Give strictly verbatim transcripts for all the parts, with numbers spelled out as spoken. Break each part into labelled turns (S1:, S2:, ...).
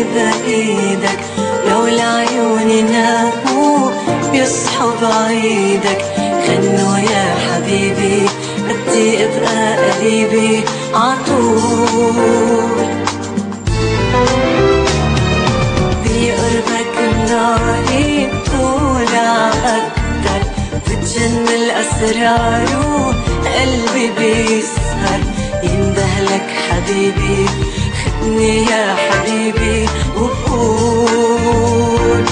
S1: بعيدك، لو العيون ناموا بيصحوا بعيدك. غنوا يا حبيبي بدي ابقى قريبي عطول. بقربك ناري طولع أكتر، بتجن الأسرار وقلبي بيسهر. يندهلك حبيبي خدني يا حبيبي وقول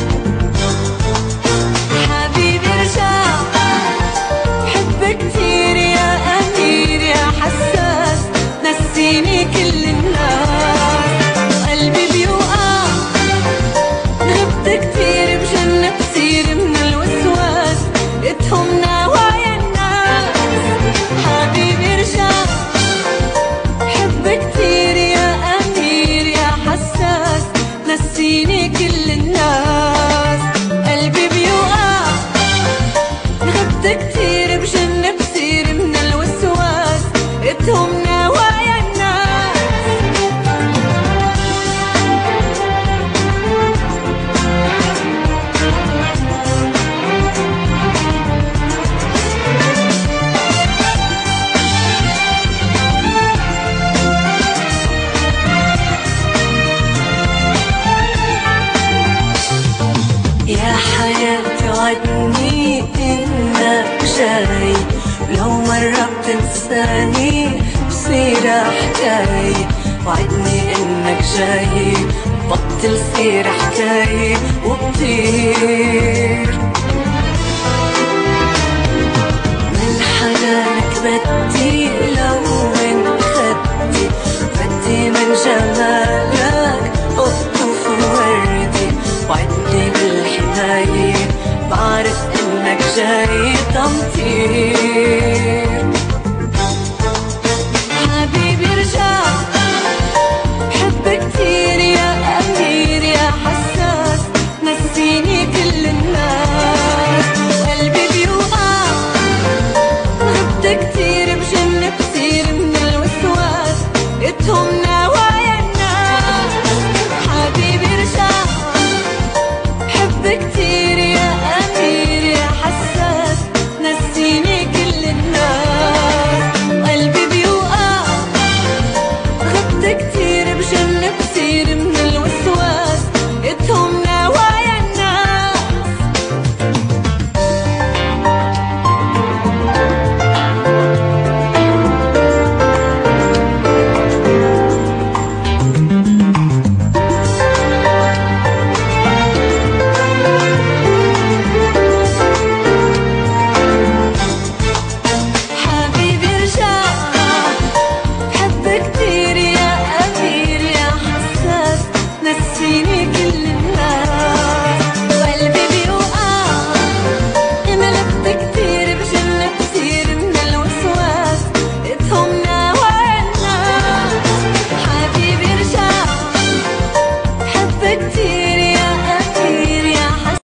S1: حبيبي ارجع. بحبك كتير يا أمير يا حساس، نسيني كل الناس وقلبي بيوقع. غبت كتير بجن بصير من الوسواس، اتهمنا ويا الناس. حبيبي ارجع. بحبك كتير يا أمير يا حساس، نسيني كل الناس قلبي بيوقع. غبت كتير بجن بصير من الوسواس، اتهمنا ويا الناس. يا حياتي وعدني انك جاي، ولو مرة بتنساني بصير حكاي. وعدني انك جاي بطل صير حكاي وبطير.